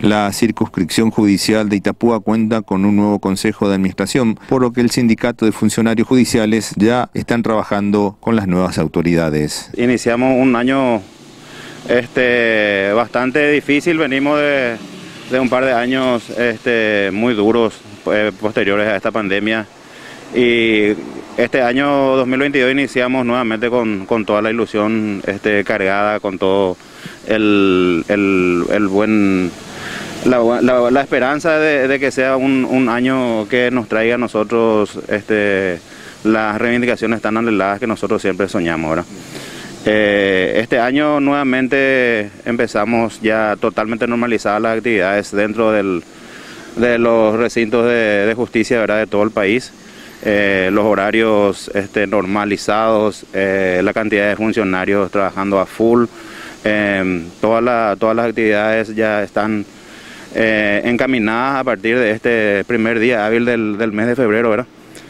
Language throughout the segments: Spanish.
La circunscripción judicial de Itapúa cuenta con un nuevo consejo de administración, por lo que el sindicato de funcionarios judiciales ya están trabajando con las nuevas autoridades. Iniciamos un año bastante difícil, venimos de un par de años muy duros posteriores a esta pandemia, y este año 2022 iniciamos nuevamente con toda la ilusión cargada, con todo la esperanza de que sea un año que nos traiga a nosotros las reivindicaciones tan anheladas que nosotros siempre soñamos, ¿verdad? Este año nuevamente empezamos ya totalmente normalizadas las actividades dentro de los recintos de justicia, ¿verdad?, de todo el país. Los horarios normalizados, la cantidad de funcionarios trabajando a full, todas las actividades ya están encaminadas a partir de este primer día hábil del mes de febrero, ¿verdad?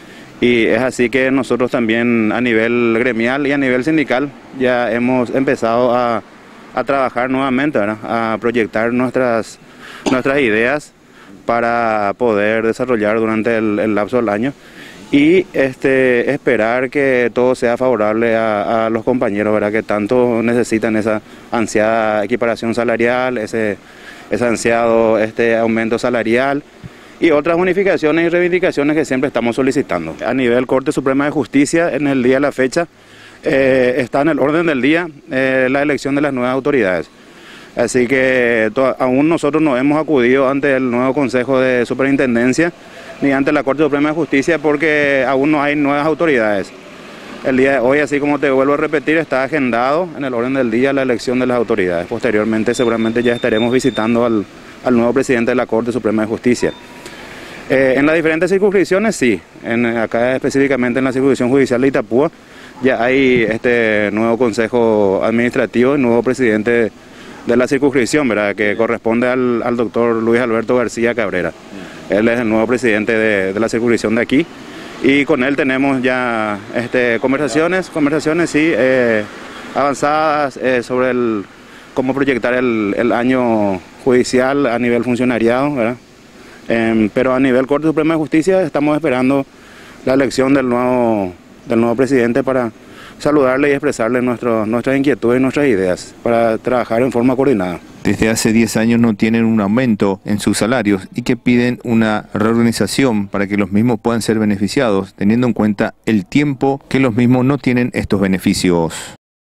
Y es así que nosotros también a nivel gremial y a nivel sindical ya hemos empezado a trabajar nuevamente, ¿verdad?, a proyectar nuestras ideas para poder desarrollar durante el lapso del año y esperar que todo sea favorable a los compañeros, ¿verdad?, que tanto necesitan esa ansiada equiparación salarial, ese ansiado aumento salarial y otras bonificaciones y reivindicaciones que siempre estamos solicitando. A nivel Corte Suprema de Justicia, en el día de la fecha, está en el orden del día la elección de las nuevas autoridades. Así que aún nosotros no hemos acudido ante el nuevo Consejo de Superintendencia ni ante la Corte Suprema de Justicia porque aún no hay nuevas autoridades. El día de hoy, así como te vuelvo a repetir, está agendado en el orden del día la elección de las autoridades. Posteriormente seguramente ya estaremos visitando al nuevo presidente de la Corte Suprema de Justicia. En las diferentes circunscripciones sí, acá específicamente en la circunscripción judicial de Itapúa ya hay nuevo consejo administrativo y nuevo presidente de la circunscripción, ¿verdad?, que corresponde al doctor Luis Alberto García Cabrera. Él es el nuevo presidente de la circunscripción de aquí y con él tenemos ya conversaciones sí, avanzadas sobre cómo proyectar el año judicial a nivel funcionariado, ¿verdad? Pero a nivel Corte Suprema de Justicia estamos esperando la elección del nuevo presidente para saludarle y expresarle nuestras inquietudes y nuestras ideas para trabajar en forma coordinada. Desde hace 10 años no tienen un aumento en sus salarios y que piden una reorganización para que los mismos puedan ser beneficiados, teniendo en cuenta el tiempo que los mismos no tienen estos beneficios.